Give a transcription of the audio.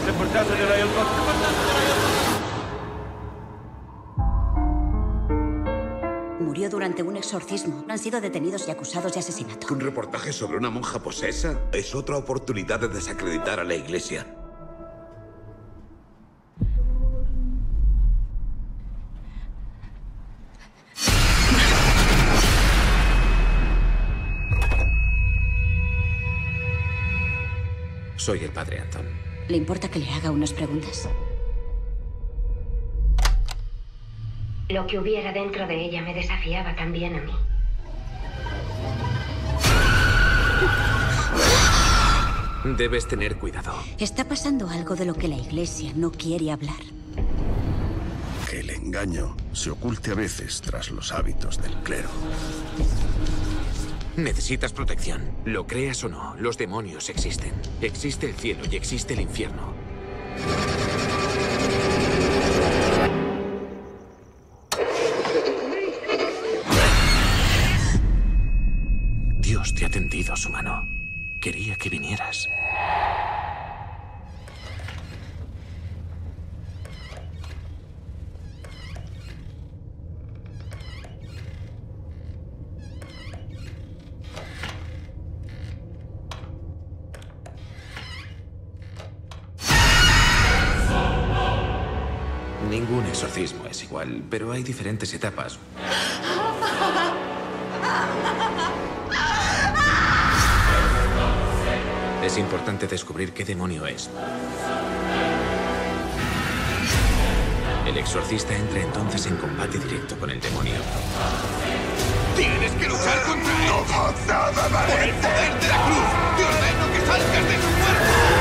Reportate de Railroad. Murió durante un exorcismo. Han sido detenidos y acusados de asesinato. ¿Un reportaje sobre una monja posesa? Es otra oportunidad de desacreditar a la iglesia. Soy el padre Anton. ¿Le importa que le haga unas preguntas? Lo que hubiera dentro de ella me desafiaba también a mí. Debes tener cuidado. Está pasando algo de lo que la iglesia no quiere hablar. Que el engaño se oculte a veces tras los hábitos del clero. Necesitas protección. Lo creas o no, los demonios existen. Existe el cielo y existe el infierno. Dios te ha tendido su mano. Quería que vinieras. Ningún exorcismo es igual, pero hay diferentes etapas. Es importante descubrir qué demonio es. El exorcista entra entonces en combate directo con el demonio. ¡Tienes que luchar contra él! ¡No, nada, ¡Por el poder de la cruz! ¡Te ordeno que salgas de su cuerpo!